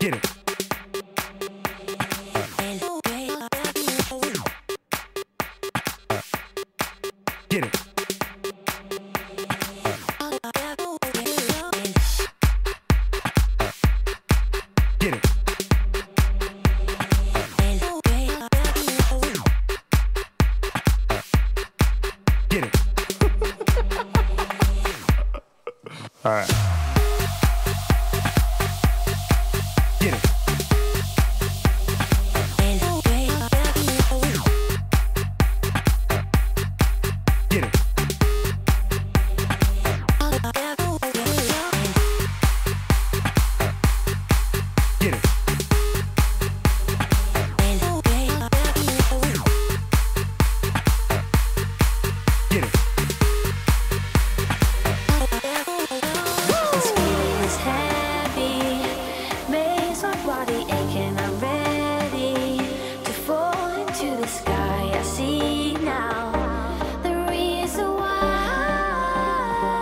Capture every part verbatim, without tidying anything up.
Get it. Get it. Get it. Get it. All right. Get it. Get it. Get it. Get it. This feeling is heavy, makes my body ache and I'm ready to fall into the sky. I see now the reason why.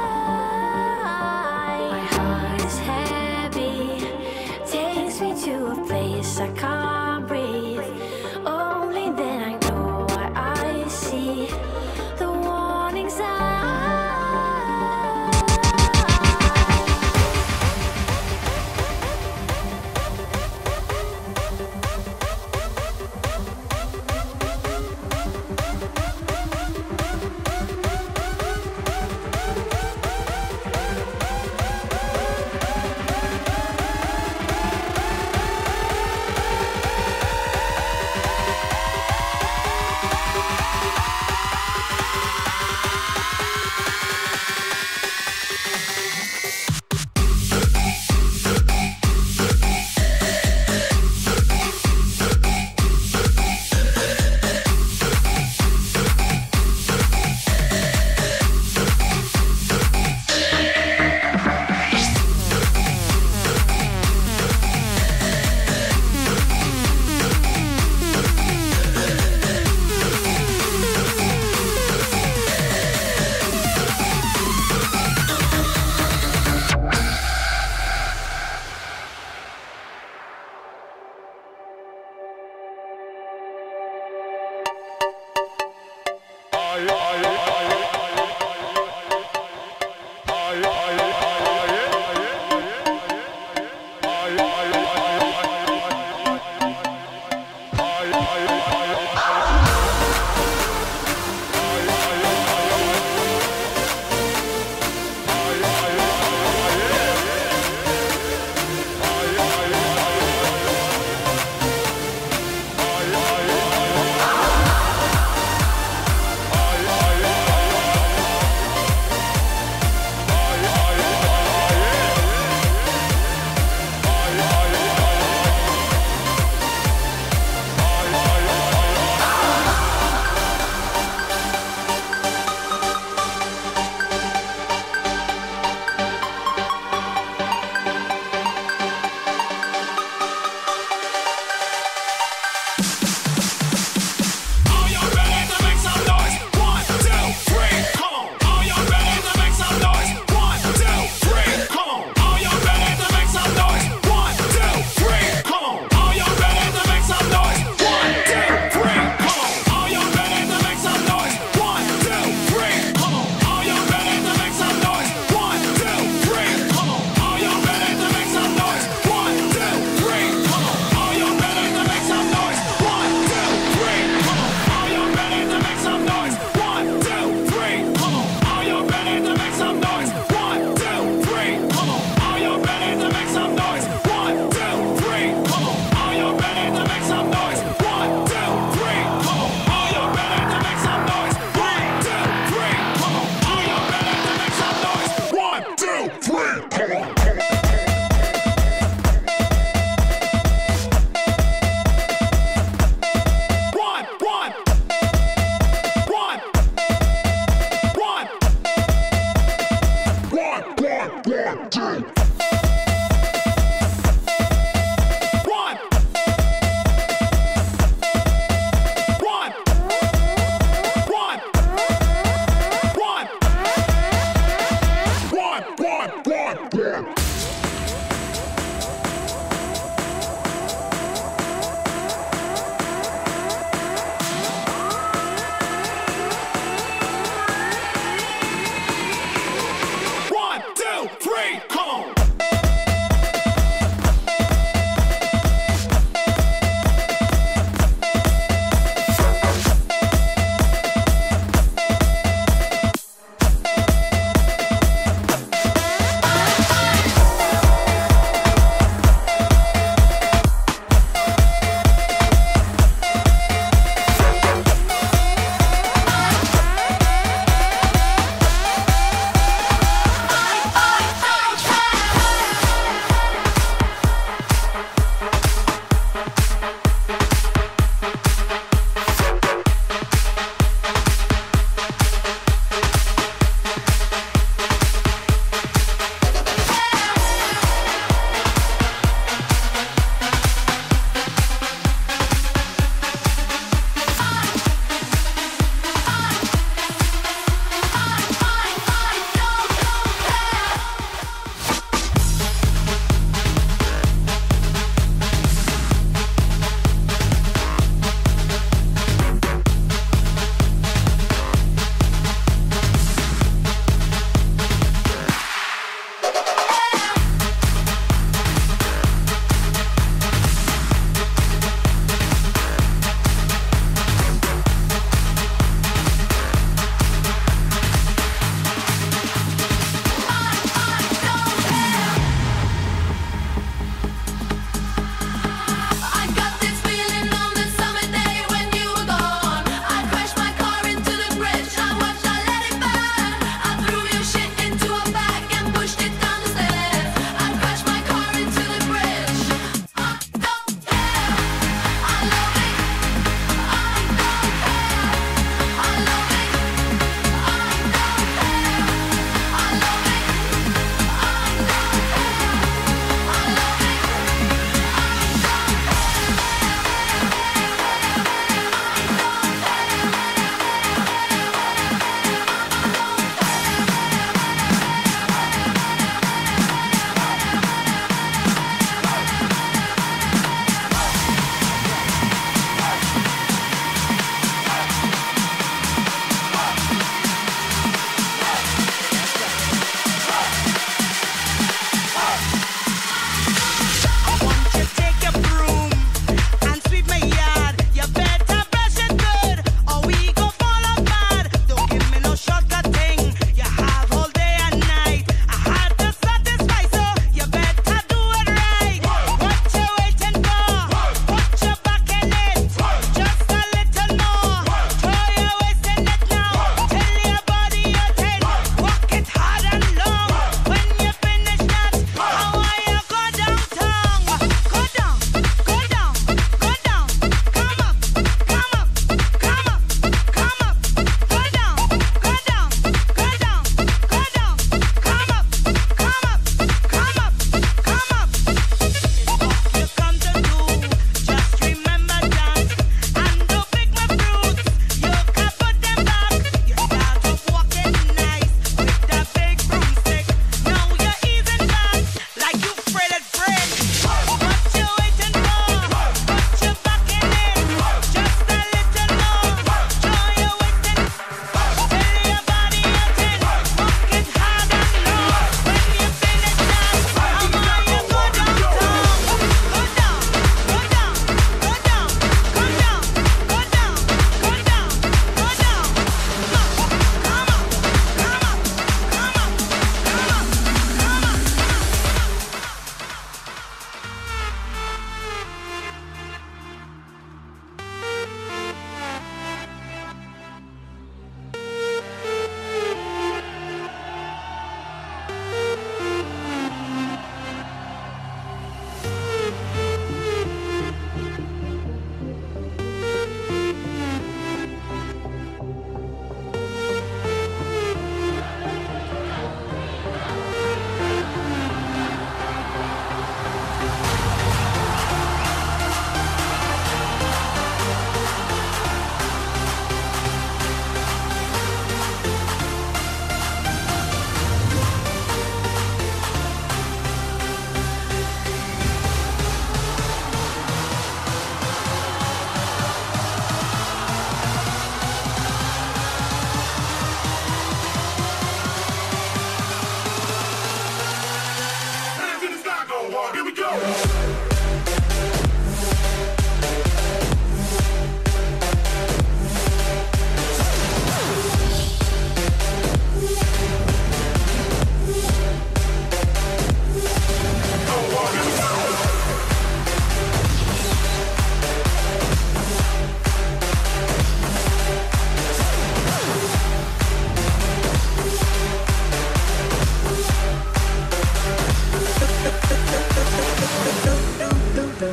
My heart is heavy, takes me to a place I can't breathe. Only then I know what I see, the warning sign.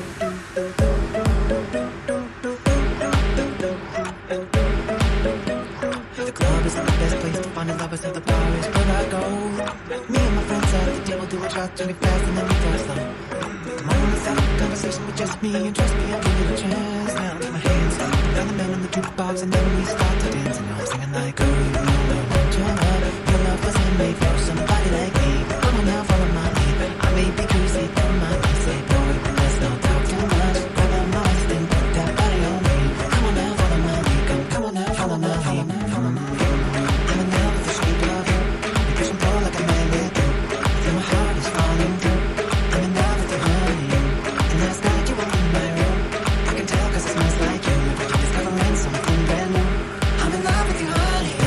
The club isn't the best place to find a lover, so the bar is where I go. Me and my friends at the table do a shot, drink it fast and then we go slow. Come on, let's have a conversation with just me, and trust me, I'll give it a chance. Now take my hands up, down the man on the jukebox, and then we start to dance. And I'm singing like, girl, you know I want your love. Your love wasn't made for somebody like me. Come on now, follow my lead. I may be crazy, don't mind me. Say, boy, let's not talk too much. Grab on my waist and put that body on me. Come on now, follow my lead. Come, come on now, follow my lead. Follow my lead. I'm in love with the shape of you. You push and pull like a magnet do. Feel my heart is falling through. I'm in love with you, honey. And last night you were in my room. I can tell 'cause it smells like you. Every day discovering something brand new. I'm in love with you, honey.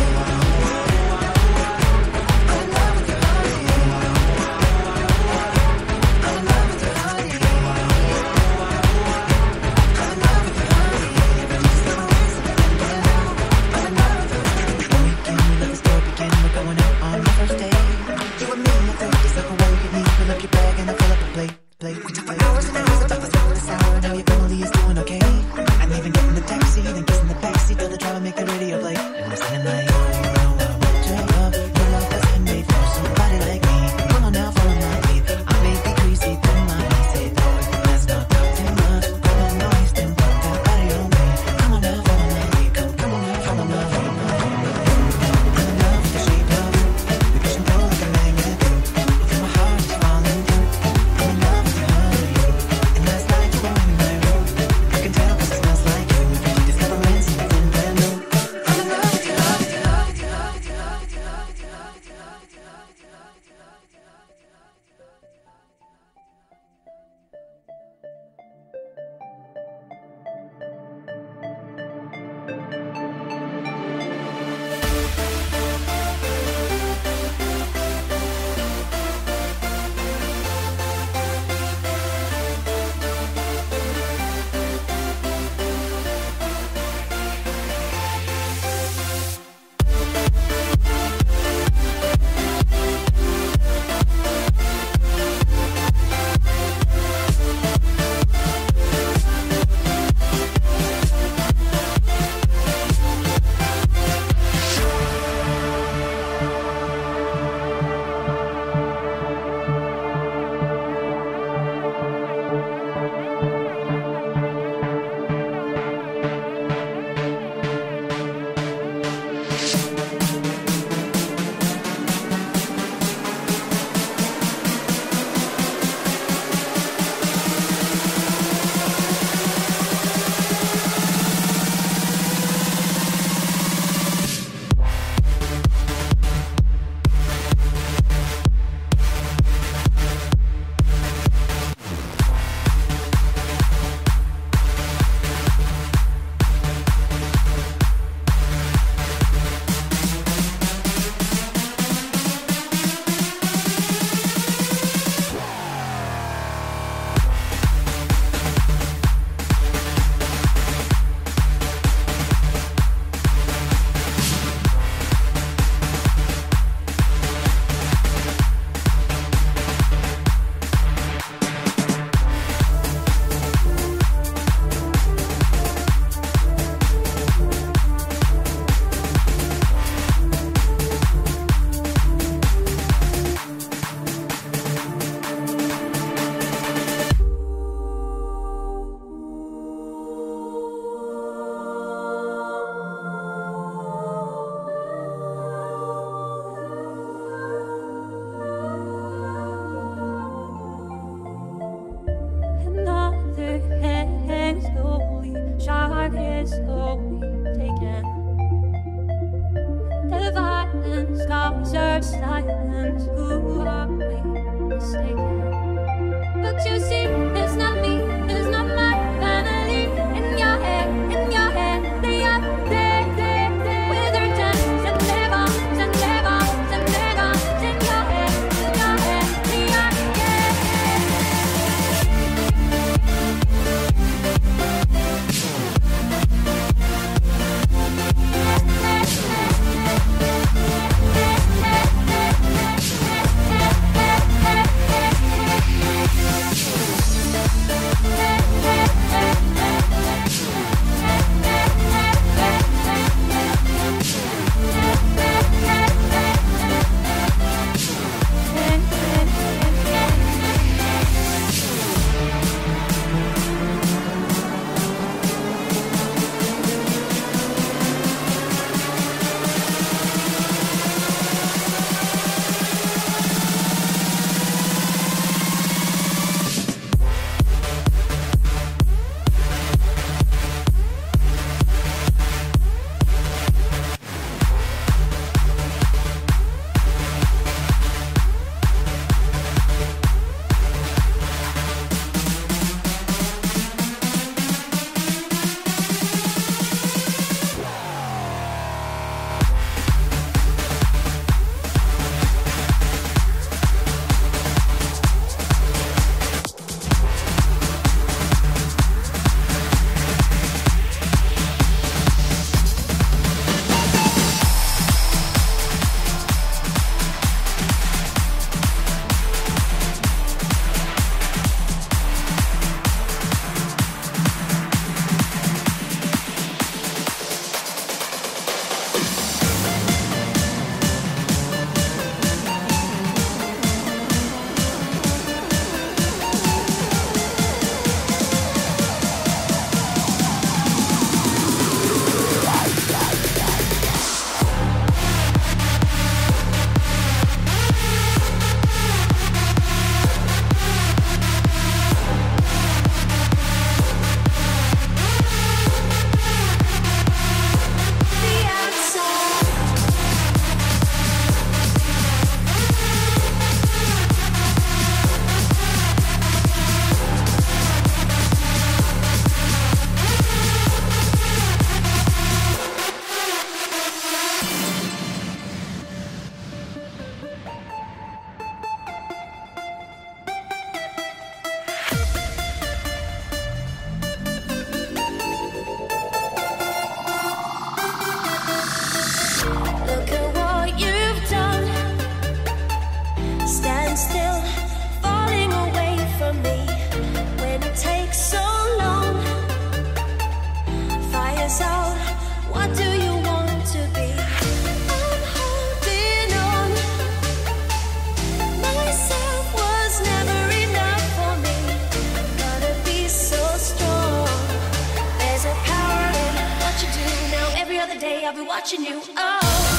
I'll be watching you. Oh,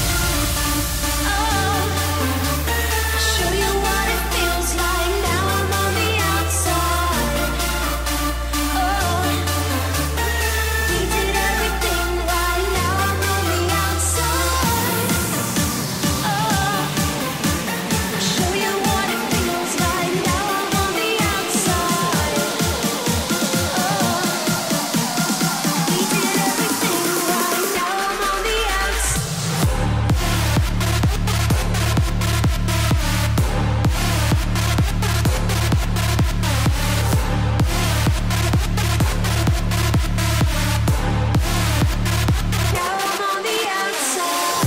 oh, I'll show you what it feels like. Now I'm on the outside. Oh, we did everything right. Now I'm on the outside. Oh, I'll show you what it feels like. Now I'm on the outside. Oh, we did everything right. Now I'm on the outside. Now I'm on the outside.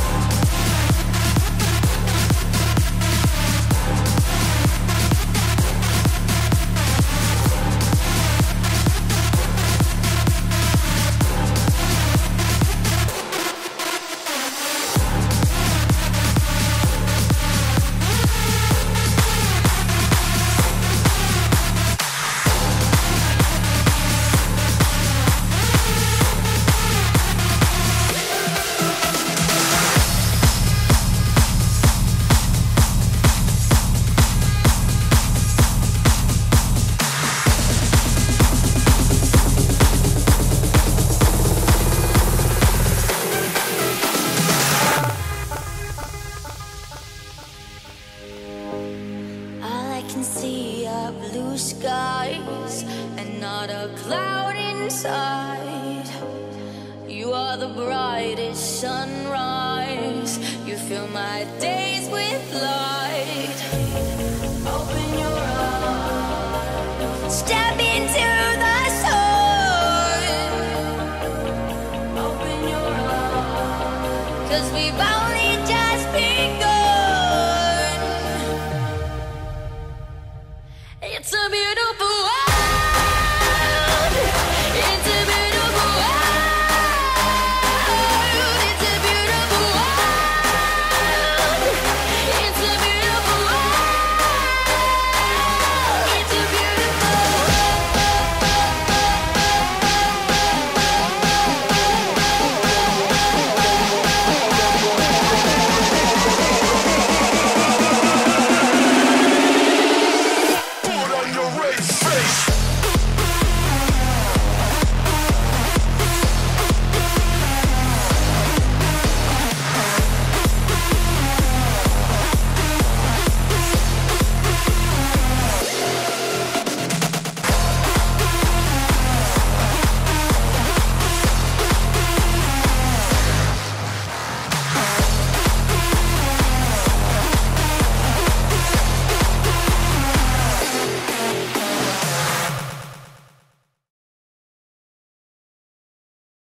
All I can see are blue skies and not a cloud inside. You are the brightest sunrise. You fill my days with light. Open your eyes. Step into the sun. Open your eyes. 'Cause we've only just begun. It's a beautiful world.